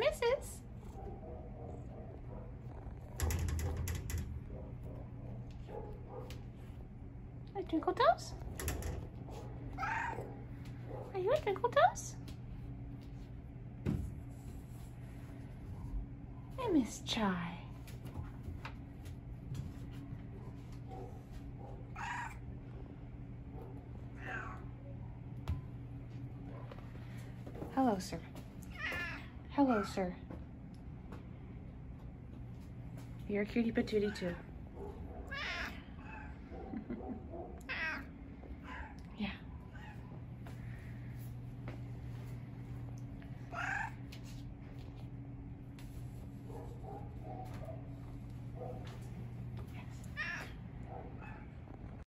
misses. A Twinkle Toes? Are you a Twinkle Toes? And Miss Chai. Hello, sir. Hello, sir. You're a cutie patootie too.